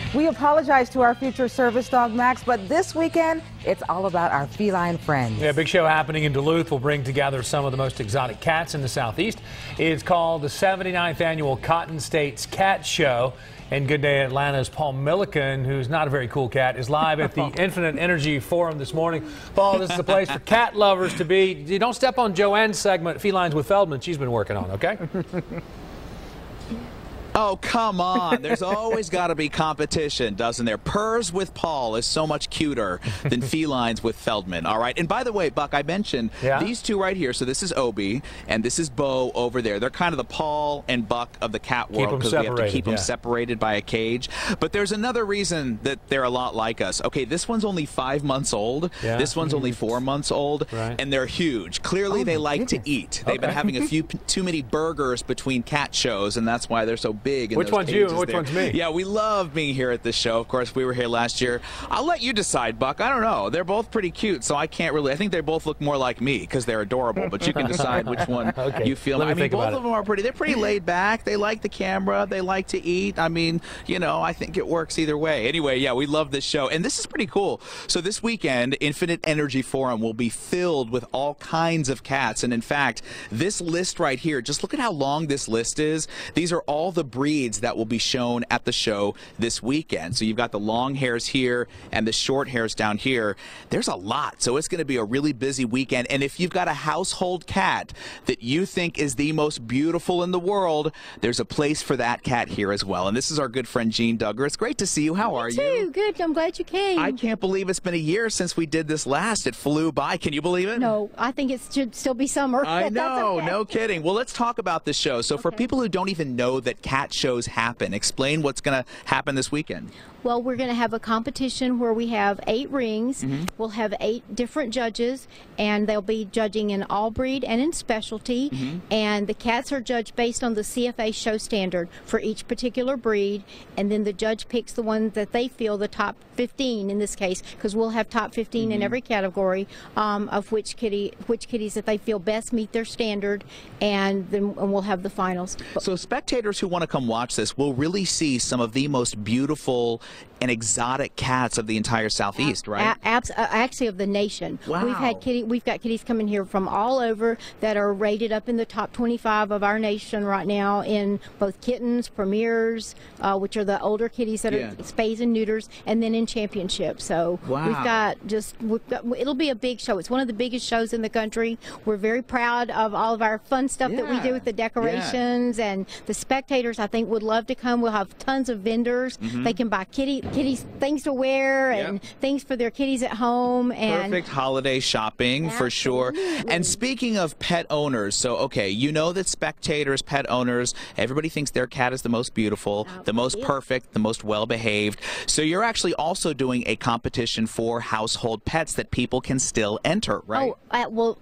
We apologize to our future service dog, Max, but this weekend, it's all about our feline friends. Yeah, big show happening in Duluth will bring together some of the most exotic cats in the Southeast. It's called the 79th Annual Cotton States Cat Show. And Good Day Atlanta's Paul Milliken, who's not a very cool cat, is live at the Infinite Energy Forum this morning. Paul, this is a place for cat lovers to be. You don't step on Joanne's segment, Felines with Feldman, she's been working on, okay? Oh, come on. There's always got to be competition, doesn't there? Purrs with Paul is so much cuter than felines with Feldman. All right. And by the way, Buck, I mentioned these two right here. So this is Obi and this is Bo over there. They're kind of the Paul and Buck of the cat world because we have to keep them separated by a cage. But there's another reason that they're a lot like us. Okay, this one's only 5 months old. This one's only 4 months old. And they're huge. Clearly, they like to eat. They've been having a few too many burgers between cat shows, and that's why they're so big. Which one's you and which one's me? Yeah, we love being here at this show. Of course, we were here last year. I'll let you decide, Buck. I don't know. They're both pretty cute, so I can't really. I think they both look more like me because they're adorable, but you can decide which one you feel. I mean, both of them are pretty. They're pretty laid back. They like the camera. They like to eat. I mean, you know, I think it works either way. Anyway, yeah, we love this show, and this is pretty cool. So this weekend, Infinite Energy Forum will be filled with all kinds of cats, and in fact, this list right here, just look at how long this list is. These are all the breeds that will be shown at the show this weekend. So you've got the long hairs here and the short hairs down here. There's a lot. So it's going to be a really busy weekend. And if you've got a household cat that you think is the most beautiful in the world, there's a place for that cat here as well. And this is our good friend Jean Duggar. It's great to see you. How are you? Me too. Good. I'm glad you came. I can't believe it's been a year since we did this last. It flew by. Can you believe it? No, I think it should still be summer. I know. No kidding. Well, let's talk about this show. So for people who don't even know that cat shows happen, explain what's going to happen this weekend. Well, we're going to have a competition where we have 8 rings. We'll have 8 different judges, and they'll be judging in all breed and in specialty. And the cats are judged based on the CFA show standard for each particular breed. And then the judge picks the one that they feel the top 15 in this case, because we'll have top 15 in every category of which kitties that they feel best meet their standard, and then we'll have the finals. So spectators who want to come watch this will really see some of the most beautiful and exotic cats of the entire Southeast, right? Actually, of the nation. Wow. We've got kitties coming here from all over that are rated up in the top 25 of our nation right now in both kittens, premiers, which are the older kitties that are spays and neuters, and then in championships. So we've got it'll be a big show. It's one of the biggest shows in the country. We're very proud of all of our fun stuff that we do with the decorations, and the spectators I think would love to come. We'll have tons of vendors. They can buy kitties things to wear and things for their kitties at home. And perfect holiday shopping for sure. And speaking of pet owners, so okay, you know that spectators, pet owners, everybody thinks their cat is the most beautiful, the most perfect, the most well-behaved. So you're actually also doing a competition for household pets that people can still enter, right? Oh, well,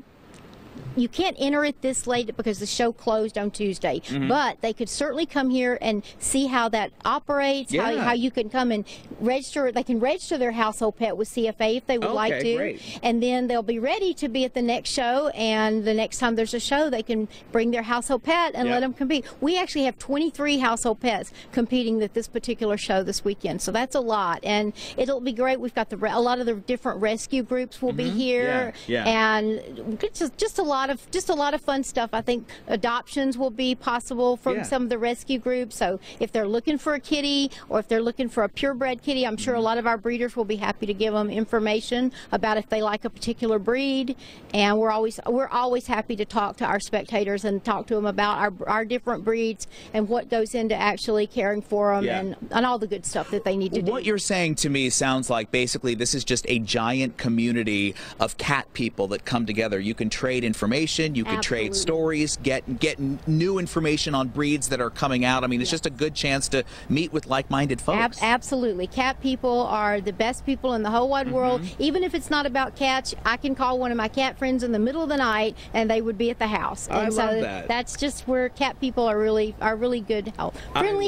you can't enter it this late because the show closed on Tuesday, but they could certainly come here and see how that operates, how you can come and register. They can register their household pet with CFA if they would like to, and then they'll be ready to be at the next show, and the next time there's a show they can bring their household pet and let them compete. We actually have 23 household pets competing at this particular show this weekend, so that's a lot, and it'll be great. We've got a lot of the different rescue groups will be here, and just a lot of fun stuff. I think adoptions will be possible from some of the rescue groups. So if they're looking for a kitty or if they're looking for a purebred kitty, I'm sure a lot of our breeders will be happy to give them information about if they like a particular breed. And we're always happy to talk to our spectators and talk to them about our different breeds and what goes into actually caring for them and all the good stuff that they need to do. What you're saying to me sounds like basically this is just a giant community of cat people that come together. You can trade information, you can trade stories, get new information on breeds that are coming out. I mean, it's just a good chance to meet with like-minded folks. Absolutely. Cat people are the best people in the whole wide world. Even if it's not about cats, I can call one of my cat friends in the middle of the night and they would be at the house. And I love that. That's just where cat people are really good help. Friendly,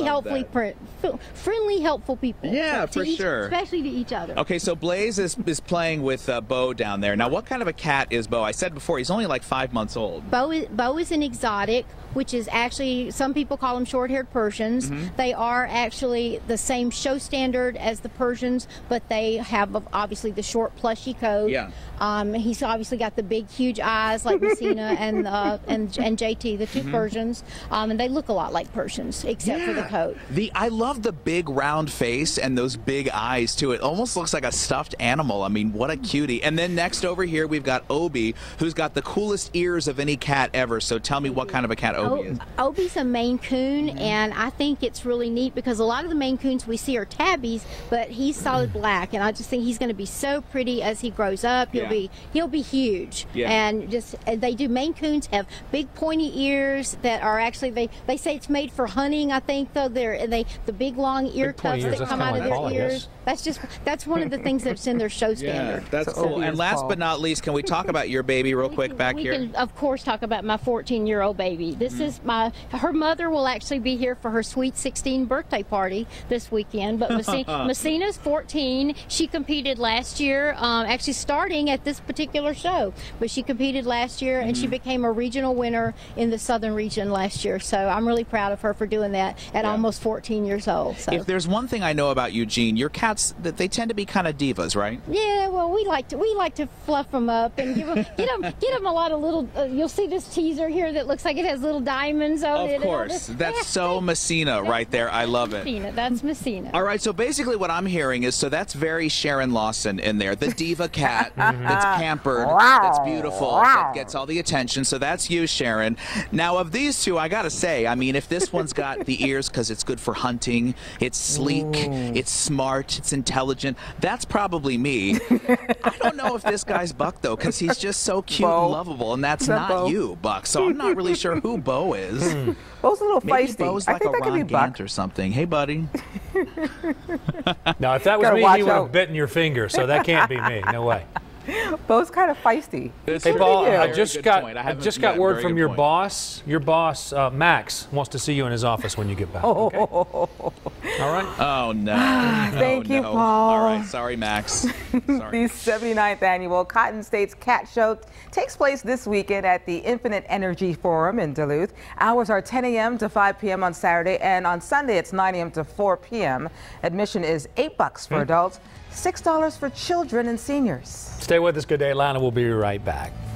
helpful people. Yeah, for sure. Especially to each other. Okay, so Blaze is playing with Bo down there. Now, what kind of a cat is Bo? I said before, he's only like 5 months old. Bo is an exotic which is actually, some people call them short-haired Persians. They are actually the same show standard as the Persians, but they have obviously the short plushy coat. Yeah. He's obviously got the big huge eyes like Messina and JT, the two Persians, and they look a lot like Persians except for the coat. I love the big round face and those big eyes too. It almost looks like a stuffed animal. I mean, what a cutie. And then next over here we've got Obi, who's got the coolest ears of any cat ever. So tell me what kind of a cat Obi is. Obi's a Maine Coon, and I think it's really neat because a lot of the Maine Coons we see are tabbies, but he's solid black, and I just think he's going to be so pretty as he grows up. He'll be huge. And they do. Maine Coons have big pointy ears that are actually, they say it's made for hunting. I think though the big long ear tufts that come out of their ears. That's one of the things that's in their show standard. Yeah, that's cool. And last but not least, can we talk about your baby real quick back here? We can, of course, talk about my 14-year-old baby. This is her mother will actually be here for her sweet 16 birthday party this weekend. But Messina's 14. She competed last year, actually starting at this particular show. But she competed last year, and she became a regional winner in the southern region last year. So I'm really proud of her for doing that at almost 14 years old. So. If there's one thing I know about Eugene, your cats, they tend to be kind of divas, right? Yeah, well, we like to fluff them up and get them a lot of little. You'll see this teaser here that looks like it has little diamonds on it. Of course, that's so Messina right there. I love it. That's Messina. All right, so basically what I'm hearing is, so that's very Sharon Lawson in there, the diva cat that's pampered, that's beautiful, that gets all the attention. So that's you, Sharon. Now of these two, I gotta say, I mean, if this one's got the ears because it's good for hunting, it's sleek, it's smart, it's intelligent, that's probably me. I don't know if this guy's Buck though, because he's just so cute and lovable, and that's not you, Buck. So I'm not really sure who Bo is. Bo's a little Maybe feisty. Bo's like I think a that could be Ron Buck Gant or something. Hey, buddy. No, if that was me, he would have bitten your finger. So that can't be me. No way. Bo's kind of feisty. Hey, Paul, I just got word from your boss. Your boss, Max, wants to see you in his office when you get back. Okay? All right. Oh, no. Thank you, Paul. All right. Sorry, Max. Sorry. The 79th annual Cotton States Cat Show takes place this weekend at the Infinite Energy Forum in Duluth. Hours are 10 a.m. to 5 p.m. on Saturday, and on Sunday it's 9 a.m. to 4 p.m. Admission is $8 for adults, $6 for children and seniors. Stay with us. Good day, Atlanta. We'll be right back.